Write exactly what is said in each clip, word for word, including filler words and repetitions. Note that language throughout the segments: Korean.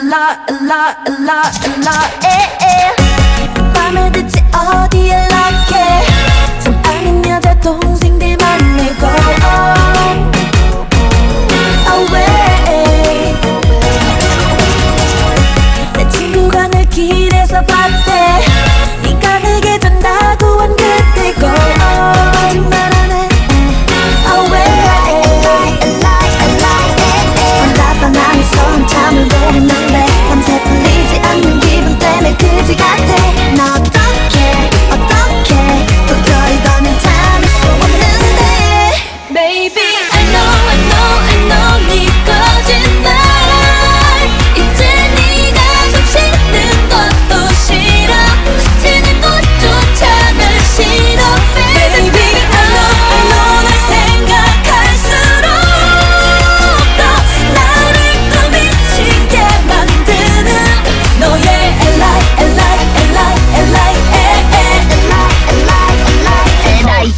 일라 일라 일라 일라 에에 맘에 듣지 어디 연락해 좀 아는 여자 동생들 만나고 away 내 친구가 늘 길에서 봤대 네가 내게 준다고 한 그때 go 거짓말 안 해 away 혼자만 안에서 잠을 보는데 밤새 풀리지 않는 기분 때문에 그지 같아 나 어떡해 어떡해 도저히 더는 참을 수 없는데 Baby I know I know I know 네 거짓말 이제 네가 숨 쉬는 것도 싫어 스치는 것조차는 싫어 Baby I know I know 널 생각할수록 더 나를 또 미치게 만드는 너의 Li Li Li Li Li Li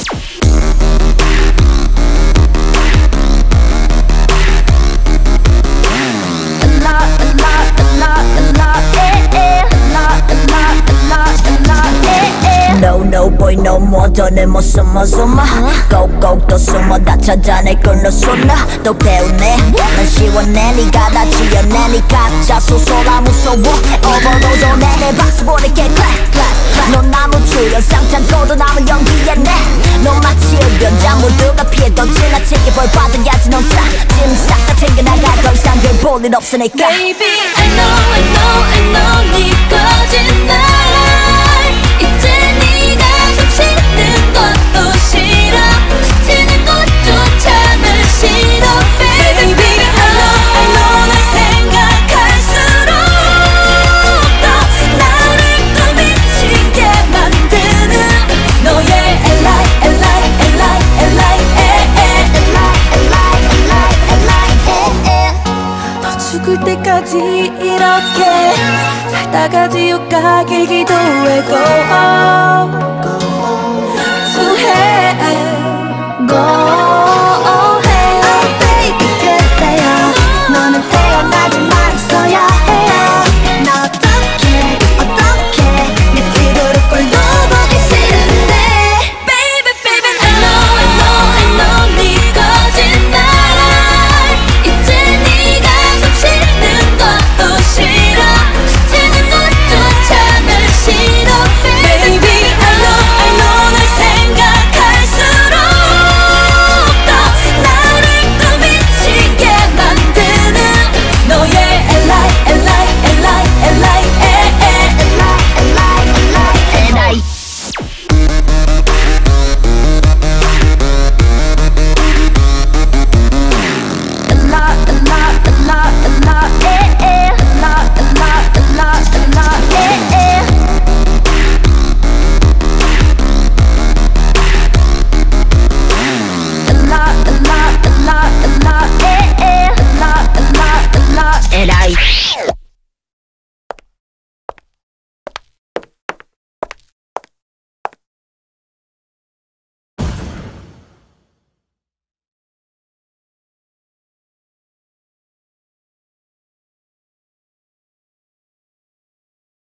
No no boy no more 더는 못 숨어 숨어 꼭꼭 또 숨어 다 찾아내 끊어 쏟나 또 배우네 난 시원해 네가 다 지어내 네 가짜 소소라 무서워 오버로드 내내 박수 보낼게 clap clap 넌 아무 출연상 참고도 남은 연기에 내넌 마치 흡연자 모두가 피해던 지나치게 벌 받아야지 넌 싹 짐 싹 다 챙겨나가 더 이상 별 볼 일 없으니까 Baby I know I know I know 네 거짓말 이제 네가 숨 쉬는 것도 싫어 스치는 것조차는 싫어 Baby I know I know 널 생각할수록 더 나를 또 미치게 만드는 너의 Li Li Li Li 너 죽을 때까지 이렇게 살다가 지옥 가길 기도해 go